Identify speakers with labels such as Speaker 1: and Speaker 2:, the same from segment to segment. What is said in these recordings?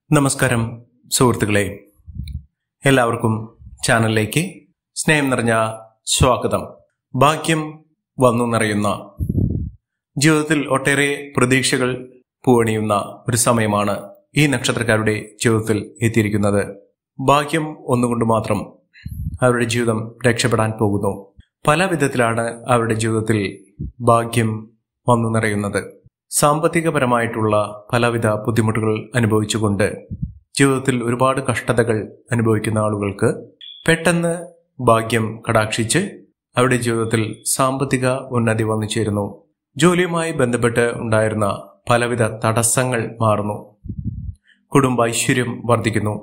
Speaker 1: നമസ്കാരം സുഹൃത്തുക്കളെ, എല്ലാവർക്കും ചാനലിലേക്ക് സ്നേഹം നിറഞ്ഞ സ്വാഗതം. ഭാഗ്യം വന്നു നിറയുന്ന ജീവിതത്തിൽ ഒട്ടേറെ പ്രതീക്ഷകൾ പൂവണിയുന്ന ഒരു സമയമാണ് ഈ നക്ഷത്രക്കാരുടെ ജീവിതത്തിൽ എത്തിയിരിക്കുന്നത്. ഭാഗ്യം ഒന്നുകൊണ്ട് മാത്രം അവരുടെ ജീവിതം രക്ഷപ്പെടാൻ പോകുന്നു. പല വിധത്തിലാണ് അവരുടെ ജീവിതത്തിൽ ഭാഗ്യം വന്നു നിറയുന്നത്. സാമ്പത്തികപരമായിട്ടുള്ള പലവിധ ബുദ്ധിമുട്ടുകൾ അനുഭവിച്ചുകൊണ്ട് ജീവിതത്തിൽ ഒരുപാട് കഷ്ടതകൾ അനുഭവിക്കുന്ന ആളുകൾക്ക് പെട്ടെന്ന് ഭാഗ്യം കടാക്ഷിച്ച് അവരുടെ ജീവിതത്തിൽ സാമ്പത്തിക ഉന്നതി വന്നു ചേരുന്നു. ജോലിയുമായി ബന്ധപ്പെട്ട് ഉണ്ടായിരുന്ന പലവിധ തടസ്സങ്ങൾ മാറുന്നു. കുടുംബ ഐശ്വര്യം വർദ്ധിക്കുന്നു.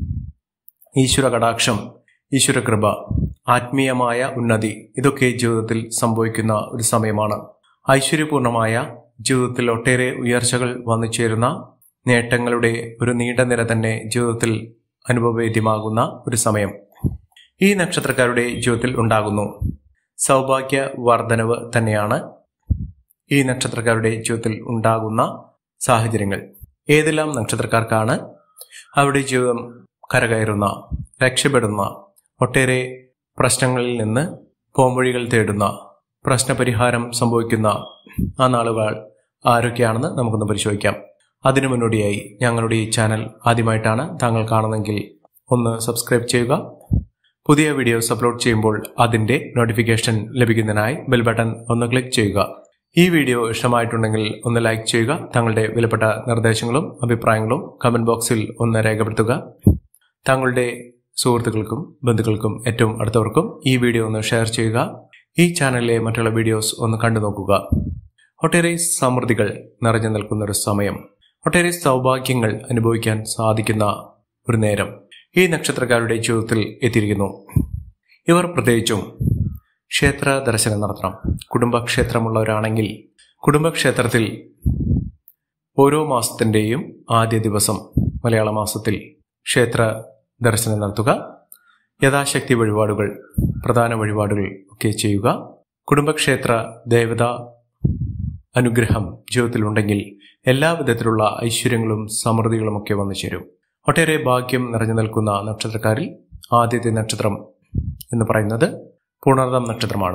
Speaker 1: ഈശ്വര കടാക്ഷം, ഈശ്വരകൃപ, ആത്മീയമായ ഉന്നതി ഇതൊക്കെ ജീവിതത്തിൽ സംഭവിക്കുന്ന ഒരു സമയമാണ്. ഐശ്വര്യപൂർണമായ ജീവിതത്തിൽ ഒട്ടേറെ ഉയർച്ചകൾ വന്നു ചേരുന്ന നേട്ടങ്ങളുടെ ഒരു നീണ്ട നിര തന്നെ ജീവിതത്തിൽ അനുഭവവേദ്യമാകുന്ന ഒരു സമയം ഈ നക്ഷത്രക്കാരുടെ ജീവിതത്തിൽ ഉണ്ടാകുന്നു. സൗഭാഗ്യ വർധനവ് തന്നെയാണ് ഈ നക്ഷത്രക്കാരുടെ ജീവിതത്തിൽ ഉണ്ടാകുന്ന സാഹചര്യങ്ങൾ. ഏതെല്ലാം നക്ഷത്രക്കാർക്കാണ് അവരുടെ ജീവിതം കരകയറുന്ന, രക്ഷപ്പെടുന്ന, ഒട്ടേറെ പ്രശ്നങ്ങളിൽ നിന്ന് പോംവഴികൾ തേടുന്ന, പ്രശ്നപരിഹാരം സംഭവിക്കുന്ന ആ നാളുകൾ ആരൊക്കെയാണെന്ന് നമുക്കൊന്ന് പരിശോധിക്കാം. അതിനു മുന്നോടിയായി ഞങ്ങളുടെ ഈ ചാനൽ ആദ്യമായിട്ടാണ് താങ്കൾ കാണുന്നതെങ്കിൽ ഒന്ന് സബ്സ്ക്രൈബ് ചെയ്യുക. പുതിയ വീഡിയോസ് അപ്ലോഡ് ചെയ്യുമ്പോൾ അതിൻ്റെ നോട്ടിഫിക്കേഷൻ ലഭിക്കുന്നതിനായി ബെൽ ബട്ടൺ ഒന്ന് ക്ലിക്ക് ചെയ്യുക. ഈ വീഡിയോ ഇഷ്ടമായിട്ടുണ്ടെങ്കിൽ ഒന്ന് ലൈക്ക് ചെയ്യുക. താങ്കളുടെ വിലപ്പെട്ട നിർദ്ദേശങ്ങളും അഭിപ്രായങ്ങളും കമന്റ് ബോക്സിൽ ഒന്ന് രേഖപ്പെടുത്തുക. താങ്കളുടെ സുഹൃത്തുക്കൾക്കും ബന്ധുക്കൾക്കും ഏറ്റവും അടുത്തവർക്കും ഈ വീഡിയോ ഒന്ന് ഷെയർ ചെയ്യുക. ഈ ചാനലിലെ മറ്റുള്ള വീഡിയോസ് ഒന്ന് കണ്ടു നോക്കുക. ഒട്ടേറെ സമൃദ്ധികൾ നിറഞ്ഞു നിൽക്കുന്ന ഒരു സമയം, ഒട്ടേറെ സൗഭാഗ്യങ്ങൾ അനുഭവിക്കാൻ സാധിക്കുന്ന ഒരു നേരം ഈ നക്ഷത്രക്കാരുടെ ജീവിതത്തിൽ എത്തിയിരിക്കുന്നു. ഇവർ പ്രത്യേകിച്ചും ക്ഷേത്ര ദർശനം നടത്തണം. കുടുംബക്ഷേത്രമുള്ളവരാണെങ്കിൽ കുടുംബക്ഷേത്രത്തിൽ ഓരോ മാസത്തിൻ്റെയും ആദ്യ ദിവസം മലയാള മാസത്തിൽ ക്ഷേത്ര ദർശനം നടത്തുക. യഥാശക്തി വഴിപാടുകൾ, പ്രധാന വഴിപാടുകൾ ഒക്കെ ചെയ്യുക. കുടുംബക്ഷേത്ര ദേവത അനുഗ്രഹം ജീവിതത്തിലുണ്ടെങ്കിൽ എല്ലാ വിധത്തിലുള്ള ഐശ്വര്യങ്ങളും സമൃദ്ധികളും ഒക്കെ വന്നു ചേരും. ഒട്ടേറെ ഭാഗ്യം നിറഞ്ഞു നിൽക്കുന്ന നക്ഷത്രക്കാരിൽ ആദ്യത്തെ നക്ഷത്രം എന്ന് പറയുന്നത് പുണർദം നക്ഷത്രമാണ്.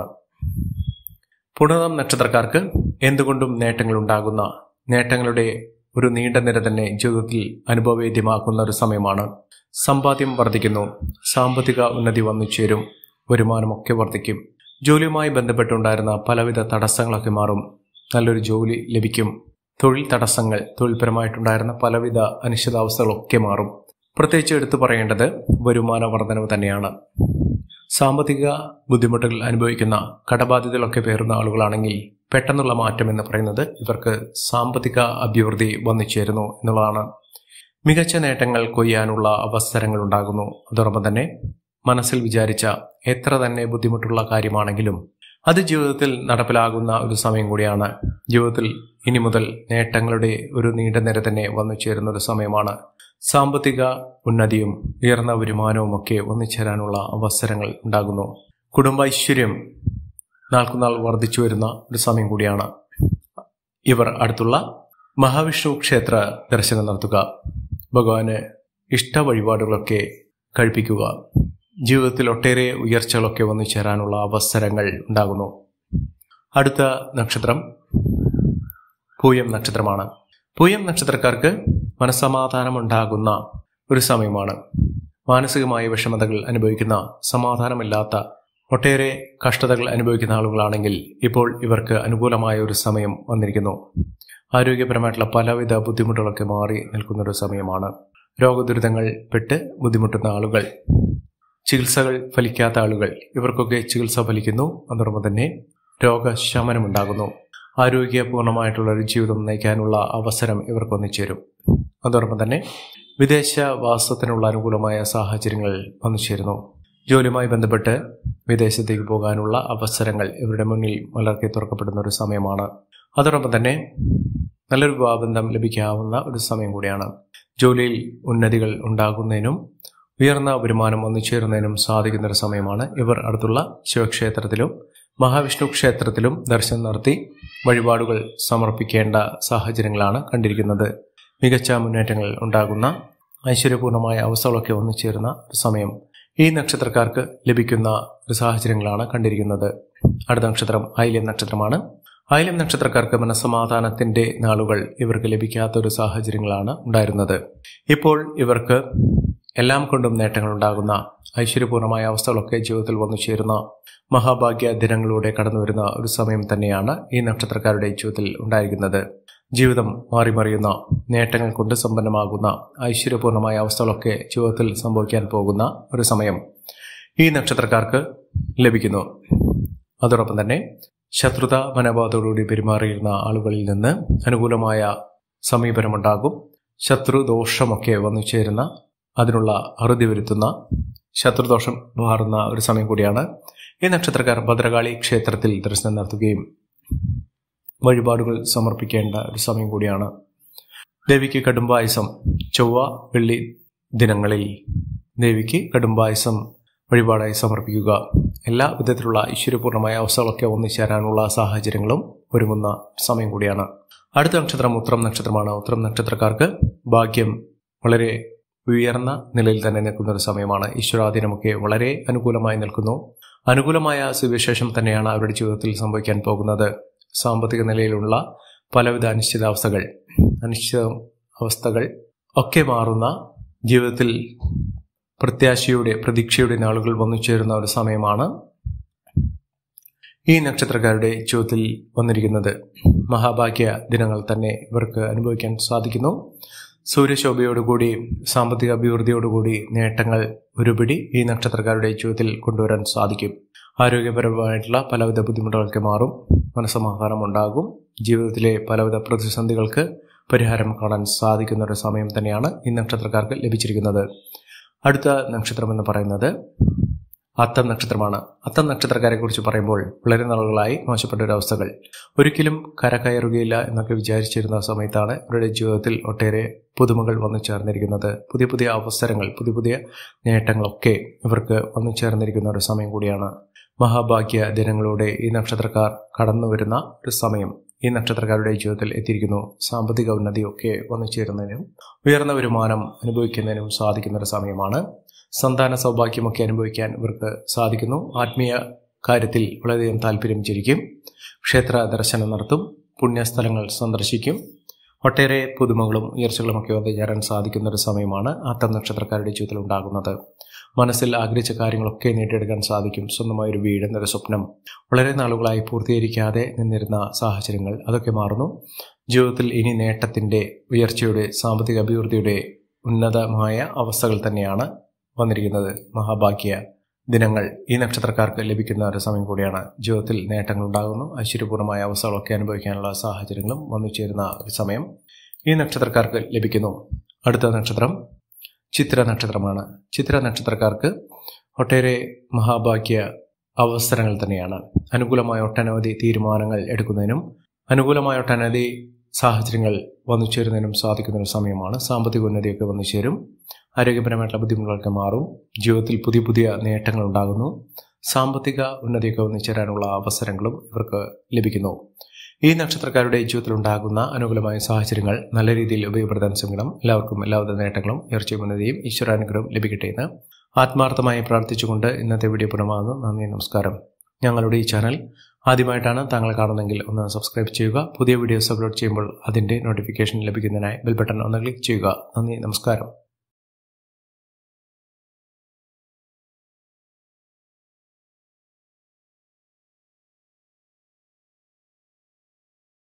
Speaker 1: പുണർദം നക്ഷത്രക്കാർക്ക് എന്തുകൊണ്ടും നേട്ടങ്ങൾ ഉണ്ടാകുന്ന, നേട്ടങ്ങളുടെ ഒരു നീണ്ട നിര തന്നെ ജീവിതത്തിൽ അനുഭവവേദ്യമാക്കുന്ന ഒരു സമയമാണ്. സമ്പാദ്യം വർദ്ധിക്കുന്നു. സാമ്പത്തിക ഉന്നതി വന്നു ചേരും. വരുമാനമൊക്കെ വർദ്ധിക്കും. ജോലിയുമായി ബന്ധപ്പെട്ടുണ്ടായിരുന്ന പലവിധ തടസ്സങ്ങളൊക്കെ മാറും. നല്ലൊരു ജോലി ലഭിക്കും. തൊഴിൽ തടസ്സങ്ങൾ, തൊഴിൽപരമായിട്ടുണ്ടായിരുന്ന പലവിധ അനിശ്ചിതാവസ്ഥകളൊക്കെ മാറും. പ്രത്യേകിച്ച് എടുത്തു പറയേണ്ടത് വരുമാന വർധനവ് തന്നെയാണ്. സാമ്പത്തിക ബുദ്ധിമുട്ടുകൾ അനുഭവിക്കുന്ന, കടബാധ്യതകളൊക്കെ പേറുന്ന ആളുകളാണെങ്കിൽ പെട്ടെന്നുള്ള മാറ്റം എന്ന് പറയുന്നത് ഇവർക്ക് സാമ്പത്തിക അഭിവൃദ്ധി വന്നു ചേരുന്നു എന്നുള്ളതാണ്. മികച്ച നേട്ടങ്ങൾ കൊയ്യാനുള്ള അവസരങ്ങൾ ഉണ്ടാകുന്നു. അതോടൊപ്പം തന്നെ മനസ്സിൽ വിചാരിച്ച എത്ര തന്നെ ബുദ്ധിമുട്ടുള്ള കാര്യമാണെങ്കിലും അത് ജീവിതത്തിൽ നടപ്പിലാകുന്ന ഒരു സമയം കൂടിയാണ്. ജീവിതത്തിൽ ഇനി മുതൽ നേട്ടങ്ങളുടെ ഒരു നീണ്ട നിര തന്നെ വന്നു ചേരുന്ന ഒരു സമയമാണ്. സാമ്പത്തിക ഉന്നതിയും ഉയർന്ന വരുമാനവും ഒക്കെ വന്നു ചേരാനുള്ള അവസരങ്ങൾ ഉണ്ടാകുന്നു. കുടുംബൈശ്വര്യം നാൾക്കുനാൾ വർദ്ധിച്ചു വരുന്ന ഒരു സമയം കൂടിയാണ്. ഇവർ അടുത്തുള്ള മഹാവിഷ്ണു ക്ഷേത്ര ദർശനം നടത്തുക. ഭഗവാന് ഇഷ്ട വഴിപാടുകളൊക്കെ കഴിപ്പിക്കുക. ജീവിതത്തിൽ ഒട്ടേറെ ഉയർച്ചകളൊക്കെ വന്നു ചേരാനുള്ള അവസരങ്ങൾ ഉണ്ടാകുന്നു. അടുത്ത നക്ഷത്രം പൂയം നക്ഷത്രമാണ്. പൂയം നക്ഷത്രക്കാർക്ക് മനസ്സമാധാനമുണ്ടാകുന്ന ഒരു സമയമാണ്. മാനസികമായ വിഷമതകൾ അനുഭവിക്കുന്ന, സമാധാനമില്ലാത്ത, ഒട്ടേറെ കഷ്ടതകൾ അനുഭവിക്കുന്ന ആളുകളാണെങ്കിൽ ഇപ്പോൾ ഇവർക്ക് അനുകൂലമായ ഒരു സമയം വന്നിരിക്കുന്നു. ആരോഗ്യപരമായിട്ടുള്ള പലവിധ ബുദ്ധിമുട്ടുകളൊക്കെ മാറി നിൽക്കുന്നൊരു സമയമാണ്. രോഗദുരിതങ്ങൾ പെട്ട് ബുദ്ധിമുട്ടുന്ന ആളുകൾ, ചികിത്സകൾ ഫലിക്കാത്ത ആളുകൾ, ഇവർക്കൊക്കെ ചികിത്സ ഫലിക്കുന്നു. അതോടൊപ്പം തന്നെ രോഗശമനമുണ്ടാകുന്നു. ആരോഗ്യപൂർണമായിട്ടുള്ള ഒരു ജീവിതം നയിക്കാനുള്ള അവസരം ഇവർക്ക് വന്നു ചേരും. അതോടൊപ്പം തന്നെ വിദേശവാസത്തിനുള്ള അനുകൂലമായ സാഹചര്യങ്ങൾ വന്നു ചേരുന്നു. ജോലിയുമായി ബന്ധപ്പെട്ട് വിദേശത്തേക്ക് പോകാനുള്ള അവസരങ്ങൾ ഇവരുടെ മുന്നിൽ മലർക്കെ തുറക്കപ്പെടുന്ന ഒരു സമയമാണ്. അതോടൊപ്പം തന്നെ നല്ലൊരു വിവാഹബന്ധം ലഭിക്കാവുന്ന ഒരു സമയം കൂടിയാണ്. ജോലിയിൽ ഉന്നതികൾ ഉണ്ടാകുന്നതിനും ഉയർന്ന വരുമാനം വന്നു ചേരുന്നതിനും സാധിക്കുന്ന ഒരു സമയമാണ്. ഇവർ അടുത്തുള്ള ശിവക്ഷേത്രത്തിലും മഹാവിഷ്ണു ക്ഷേത്രത്തിലും ദർശനം നടത്തി വഴിപാടുകൾ സമർപ്പിക്കേണ്ട സാഹചര്യങ്ങളാണ് കണ്ടിരിക്കുന്നത്. മികച്ച മുന്നേറ്റങ്ങൾ ഉണ്ടാകുന്ന ഐശ്വര്യപൂർണമായ അവസ്ഥകളൊക്കെ ഒന്നുചേരുന്ന ഒരു സമയം ഈ നക്ഷത്രക്കാർക്ക് ലഭിക്കുന്ന ഒരു സാഹചര്യങ്ങളാണ് കണ്ടിരിക്കുന്നത്. അടുത്ത നക്ഷത്രം ആയില്യം നക്ഷത്രമാണ്. ആയില്യം നക്ഷത്രക്കാർക്ക് മനസ്സമാധാനത്തിന്റെ നാളുകൾ ഇവർക്ക് ലഭിക്കാത്ത ഒരു സാഹചര്യങ്ങളാണ് ഉണ്ടായിരുന്നത്. ഇപ്പോൾ ഇവർക്ക് എല്ലാം കൊണ്ടും നേട്ടങ്ങൾ ഉണ്ടാകുന്ന ഐശ്വര്യപൂർണമായ അവസ്ഥകളൊക്കെ ജീവിതത്തിൽ വന്നു ചേരുന്ന മഹാഭാഗ്യ ദിനങ്ങളിലൂടെ കടന്നുവരുന്ന ഒരു സമയം തന്നെയാണ് ഈ നക്ഷത്രക്കാരുടെ ജീവിതത്തിൽ ഉണ്ടായിരിക്കുന്നത്. ജീവിതം മാറിമറിയുന്ന നേട്ടങ്ങൾ കൊണ്ട് സമ്പന്നമാകുന്ന ഐശ്വര്യപൂർണമായ അവസ്ഥകളൊക്കെ ജീവിതത്തിൽ സംഭവിക്കാൻ പോകുന്ന ഒരു സമയം ഈ നക്ഷത്രക്കാർക്ക് ലഭിക്കുന്നു. അതോടൊപ്പം തന്നെ ശത്രുത മനോഭാവത്തോടുകൂടി പെരുമാറിയിരുന്ന ആളുകളിൽ നിന്ന് അനുകൂലമായ സമീപനമുണ്ടാകും. ശത്രുദോഷമൊക്കെ വന്നു ചേരുന്ന അതിനുള്ള അറുതി വരുത്തുന്ന ശത്രുദോഷം മാറുന്ന ഒരു സമയം കൂടിയാണ്. ഈ നക്ഷത്രക്കാർ ഭദ്രകാളി ക്ഷേത്രത്തിൽ ദർശനം നടത്തുകയും വഴിപാടുകൾ സമർപ്പിക്കേണ്ട ഒരു സമയം കൂടിയാണ്. ദേവിക്ക് കടുംബായസം ചൊവ്വ വെള്ളി ദിനങ്ങളിൽ ദേവിക്ക് കടുംബായസം വഴിപാടായി സമർപ്പിക്കുക. എല്ലാ വിധത്തിലുള്ള ഐശ്വര്യപൂർണമായ അവസ്ഥകളൊക്കെ ഒന്നിച്ചേരാനുള്ള സാഹചര്യങ്ങളും ഒരുങ്ങുന്ന സമയം കൂടിയാണ്. അടുത്ത നക്ഷത്രം ഉത്രം നക്ഷത്രമാണ്. ഉത്രം നക്ഷത്രക്കാർക്ക് ഭാഗ്യം വളരെ ഉയർന്ന നിലയിൽ തന്നെ നിൽക്കുന്ന ഒരു സമയമാണ്. ഈശ്വരാധീനമൊക്കെ വളരെ അനുകൂലമായി നിൽക്കുന്നു. അനുകൂലമായ സുവിശേഷം തന്നെയാണ് അവരുടെ ജീവിതത്തിൽ സംഭവിക്കാൻ പോകുന്നത്. സാമ്പത്തിക നിലയിലുള്ള പലവിധ അനിശ്ചിതാവസ്ഥകൾ ഒക്കെ മാറുന്ന ജീവിതത്തിൽ പ്രതീക്ഷയുടെ നാളുകൾ വന്നു ചേരുന്ന ഒരു സമയമാണ് ഈ നക്ഷത്രക്കാരുടെ ജീവിതത്തിൽ വന്നിരിക്കുന്നത്. മഹാഭാഗ്യ ദിനങ്ങൾ തന്നെ ഇവർക്ക് അനുഭവിക്കാൻ സാധിക്കുന്നു. സൂര്യശോഭയോടുകൂടി സാമ്പത്തിക അഭിവൃദ്ധിയോടുകൂടി നേട്ടങ്ങൾ ഒരുപിടി ഈ നക്ഷത്രക്കാരുടെ ജീവിതത്തിൽ കൊണ്ടുവരാൻ സാധിക്കും. ആരോഗ്യപരമായിട്ടുള്ള പലവിധ ബുദ്ധിമുട്ടുകൾക്ക് മാറും. മനസ്സമാധാനം ഉണ്ടാകും. ജീവിതത്തിലെ പലവിധ പ്രതിസന്ധികൾക്ക് പരിഹാരം കാണാൻ സാധിക്കുന്ന ഒരു സമയം തന്നെയാണ് ഈ നക്ഷത്രക്കാർക്ക് ലഭിച്ചിരിക്കുന്നത്. അടുത്ത നക്ഷത്രം എന്ന് പറയുന്നത് അത്തം നക്ഷത്രമാണ്. അത്തം നക്ഷത്രക്കാരെ കുറിച്ച് പറയുമ്പോൾ വളരെ നാളുകളായി മോശപ്പെട്ട ഒരു അവസ്ഥകൾ ഒരിക്കലും കരകയറുകയില്ല എന്നൊക്കെ വിചാരിച്ചിരുന്ന സമയത്താണ് ഇവരുടെ ജീവിതത്തിൽ ഒട്ടേറെ പുതുമകൾ വന്നു ചേർന്നിരിക്കുന്നത്. പുതിയ അവസരങ്ങൾ, പുതിയ നേട്ടങ്ങളൊക്കെ ഇവർക്ക് വന്നു ചേർന്നിരിക്കുന്ന ഒരു സമയം കൂടിയാണ്. മഹാഭാഗ്യ ദിനങ്ങളോടെ ഈ നക്ഷത്രക്കാർ കടന്നു വരുന്ന ഒരു സമയം ഈ നക്ഷത്രക്കാരുടെ ജീവിതത്തിൽ എത്തിയിരിക്കുന്നു. സാമ്പത്തിക ഉന്നതിയൊക്കെ വന്നു ചേരുന്നതിനും ഉയർന്ന വരുമാനം അനുഭവിക്കുന്നതിനും സാധിക്കുന്ന ഒരു സമയമാണ്. സന്താന സൗഭാഗ്യമൊക്കെ അനുഭവിക്കാൻ ഇവർക്ക് സാധിക്കുന്നു. ആത്മീയ കാര്യത്തിൽ വളരെയധികം താല്പര്യം ജനിക്കും. ക്ഷേത്ര ദർശനം നടത്തും. പുണ്യസ്ഥലങ്ങൾ സന്ദർശിക്കും. ഒട്ടേറെ പുതുമകളും ഉയർച്ചകളുമൊക്കെ വന്നു ചേരാൻ സാധിക്കുന്ന ഒരു സമയമാണ് അത്തം നക്ഷത്രക്കാരുടെ ജീവിതത്തിൽ ഉണ്ടാകുന്നത്. മനസ്സിൽ ആഗ്രഹിച്ച കാര്യങ്ങളൊക്കെ നേടിയെടുക്കാൻ സാധിക്കും. സ്വന്തമായൊരു വീട് എന്നൊരു സ്വപ്നം വളരെ നാളുകളായി പൂർത്തീകരിക്കാതെ നിന്നിരുന്ന സാഹചര്യങ്ങൾ അതൊക്കെ മാറുന്നു. ജീവിതത്തിൽ ഇനി നേട്ടത്തിന്റെ, ഉയർച്ചയുടെ, സാമ്പത്തിക അഭിവൃദ്ധിയുടെ ഉന്നതമായ അവസ്ഥകൾ തന്നെയാണ് വന്നിരിക്കുന്നത്. മഹാഭാഗ്യ ദിനങ്ങൾ ഈ നക്ഷത്രക്കാർക്ക് ലഭിക്കുന്ന ഒരു സമയം കൂടിയാണ്. ജീവിതത്തിൽ നേട്ടങ്ങൾ ഉണ്ടാകുന്നു. ഐശ്വര്യപൂർണമായ അവസ്ഥകളൊക്കെ അനുഭവിക്കാനുള്ള സാഹചര്യങ്ങളും വന്നു ചേരുന്ന ഒരു സമയം ഈ നക്ഷത്രക്കാർക്ക് ലഭിക്കുന്നു. അടുത്ത നക്ഷത്രം ചിത്ര നക്ഷത്രമാണ്. ചിത്ര നക്ഷത്രക്കാർക്ക് ഒട്ടേറെ മഹാഭാഗ്യ അവസരങ്ങൾ തന്നെയാണ്. അനുകൂലമായ ഒട്ടനവധി തീരുമാനങ്ങൾ എടുക്കുന്നതിനും അനുകൂലമായ ഒട്ടനവധി സാഹചര്യങ്ങൾ വന്നു ചേരുന്നതിനും സാധിക്കുന്ന ഒരു സമയമാണ്. സാമ്പത്തിക ഉന്നതിയൊക്കെ വന്നു ചേരും. ആരോഗ്യപരമായിട്ടുള്ള ബുദ്ധിമുട്ടുകളൊക്കെ മാറും. ജീവിതത്തിൽ പുതിയ നേട്ടങ്ങൾ ഉണ്ടാകുന്നു. സാമ്പത്തിക ഉന്നതിയൊക്കെ വന്നു ചേരാനുള്ള അവസരങ്ങളും ഇവർക്ക് ലഭിക്കുന്നു. ഈ നക്ഷത്രക്കാരുടെ ജീവിതത്തിൽ ഉണ്ടാകുന്ന അനുകൂലമായ സാഹചര്യങ്ങൾ നല്ല രീതിയിൽ ഉപയോഗപ്പെടുത്താൻ ശ്രമിക്കണം. എല്ലാവർക്കും എല്ലാവിധ നേട്ടങ്ങളും ഉയർച്ചയും ഉന്നതിയും ഈശ്വരാനുഗ്രഹവും ലഭിക്കട്ടെ എന്ന് ആത്മാർത്ഥമായി പ്രാർത്ഥിച്ചുകൊണ്ട് ഇന്നത്തെ വീഡിയോ പൂർണ്ണമാകുന്നു. നന്ദി, നമസ്കാരം. ഞങ്ങളുടെ ഈ ചാനൽ ആദ്യമായിട്ടാണ് താങ്കൾ കാണുന്നതെങ്കിൽ ഒന്ന് സബ്സ്ക്രൈബ് ചെയ്യുക. പുതിയ വീഡിയോസ് അപ്ലോഡ് ചെയ്യുമ്പോൾ അതിൻ്റെ നോട്ടിഫിക്കേഷൻ ലഭിക്കുന്നതിനായി ബെൽ ബട്ടൺ ഒന്ന് ക്ലിക്ക് ചെയ്യുക. നന്ദി, നമസ്കാരം.